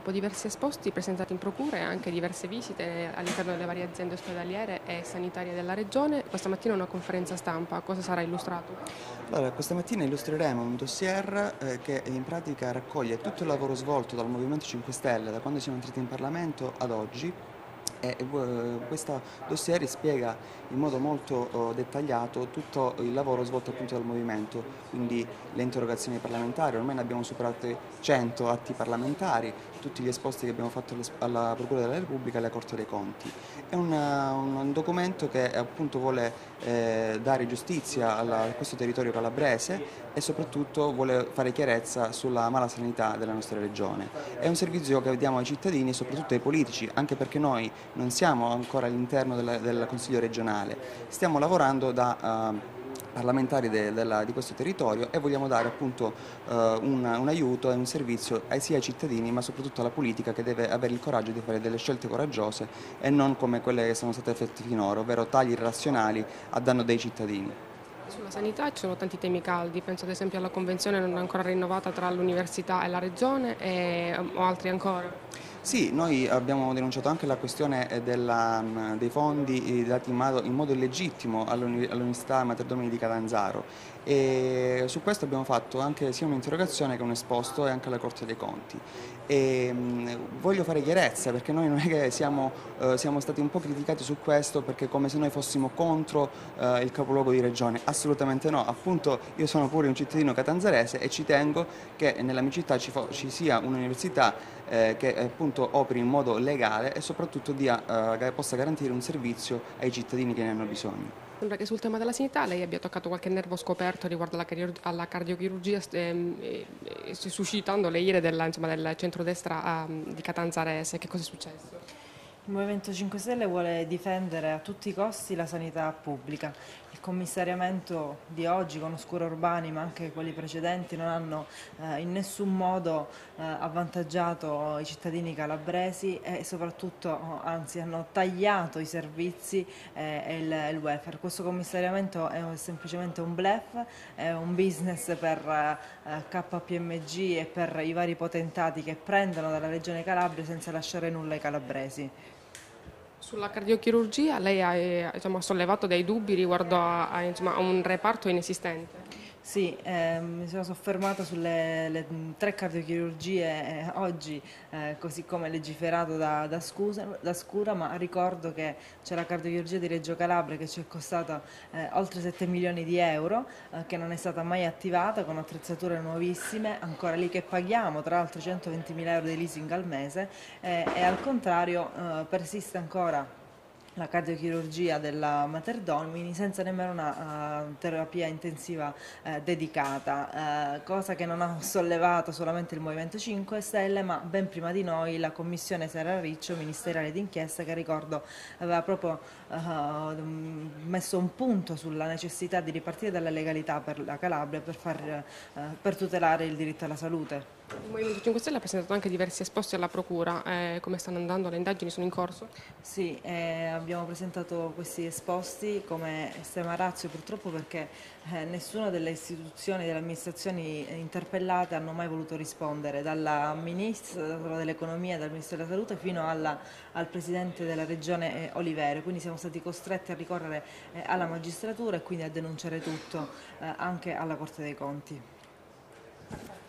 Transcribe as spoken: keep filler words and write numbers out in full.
dopo diversi esposti presentati in procura e anche diverse visite all'interno delle varie aziende ospedaliere e sanitarie della Regione, questa mattina una conferenza stampa. Cosa sarà illustrato? Allora, questa mattina illustreremo un dossier eh, che in pratica raccoglie tutto il lavoro svolto dal Movimento cinque Stelle da quando siamo entrati in Parlamento ad oggi. E eh, questo dossier spiega in modo molto oh, dettagliato tutto il lavoro svolto appunto dal Movimento, quindi le interrogazioni parlamentari, ormai ne abbiamo superate cento atti parlamentari, tutti gli esposti che abbiamo fatto alla Procura della Repubblica e alla Corte dei Conti. È una, un documento che appunto vuole eh, dare giustizia alla, a questo territorio calabrese e soprattutto vuole fare chiarezza sulla mala sanità della nostra regione. È un servizio che diamo ai cittadini e soprattutto ai politici, anche perché noi non siamo ancora all'interno del, del Consiglio regionale, stiamo lavorando da uh, parlamentari de, de, di questo territorio e vogliamo dare appunto uh, un, un aiuto e un servizio ai, sia ai cittadini ma soprattutto alla politica, che deve avere il coraggio di fare delle scelte coraggiose e non come quelle che sono state fatte finora, ovvero tagli irrazionali a danno dei cittadini. Sulla sanità ci sono tanti temi caldi, penso ad esempio alla convenzione non ancora rinnovata tra l'università e la regione e, o altri ancora. Sì, noi abbiamo denunciato anche la questione della, dei fondi dati in modo, in modo illegittimo all'Università Mater Domini di Catanzaro e su questo abbiamo fatto anche sia un'interrogazione che un esposto e anche alla Corte dei Conti. E, mh, voglio fare chiarezza perché noi non è che siamo, eh, siamo stati un po' criticati su questo perché come se noi fossimo contro eh, il capoluogo di regione, assolutamente no, appunto io sono pure un cittadino catanzarese e ci tengo che nella mia città ci, ci sia un'università Eh, che appunto operi in modo legale e soprattutto dia, eh, possa garantire un servizio ai cittadini che ne hanno bisogno. Sembra che sul tema della sanità lei abbia toccato qualche nervo scoperto riguardo alla, alla cardiochirurgia, ehm, e, e, suscitando le ire della, insomma, del centrodestra um, di Catanzarese. Che cosa è successo? Il Movimento cinque Stelle vuole difendere a tutti i costi la sanità pubblica. Il commissariamento di oggi con Oscura Urbani, ma anche quelli precedenti, non hanno eh, in nessun modo eh, avvantaggiato i cittadini calabresi e soprattutto, anzi, hanno tagliato i servizi eh, e il, il welfare. Questo commissariamento è semplicemente un bluff, è un business per eh, K P M G e per i vari potentati che prendono dalla Regione Calabria senza lasciare nulla ai calabresi. Sulla cardiochirurgia lei ha, eh, diciamo, sollevato dei dubbi riguardo a, a, insomma, a un reparto inesistente? Sì, eh, mi sono soffermata sulle le tre cardiochirurgie eh, oggi, eh, così come legiferato da, da, scusa, da Scura, ma ricordo che c'è la cardiochirurgia di Reggio Calabria che ci è costata eh, oltre sette milioni di euro, eh, che non è stata mai attivata, con attrezzature nuovissime, ancora lì che paghiamo, tra l'altro centoventimila euro di leasing al mese, eh, e al contrario eh, persiste ancora la cardiochirurgia della Mater Domini senza nemmeno una uh, terapia intensiva uh, dedicata, uh, cosa che non ha sollevato solamente il Movimento cinque Stelle, ma ben prima di noi la Commissione Serrariccio ministeriale d'inchiesta, che ricordo aveva proprio uh, messo un punto sulla necessità di ripartire dalla legalità per la Calabria per, far, uh, per tutelare il diritto alla salute. Il Movimento cinque Stelle ha presentato anche diversi esposti alla Procura. Eh, come stanno andando? Le indagini sono in corso? Sì, eh, abbiamo presentato questi esposti come estrema ratio purtroppo perché eh, nessuna delle istituzioni, delle amministrazioni interpellate hanno mai voluto rispondere, dalla Ministra dell'Economia e dal Ministro della Salute fino alla, al Presidente della Regione eh, Olivero, quindi siamo stati costretti a ricorrere eh, alla magistratura e quindi a denunciare tutto eh, anche alla Corte dei Conti.